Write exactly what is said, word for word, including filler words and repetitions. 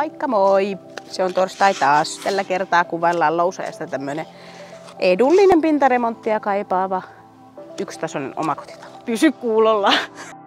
Moikka moi! Se on torstai taas. Tällä kertaa kuvaillaan Lousajasta tämmönen edullinen pintaremonttia kaipaava yksitasoinen omakotitalo. Pysy kuulolla!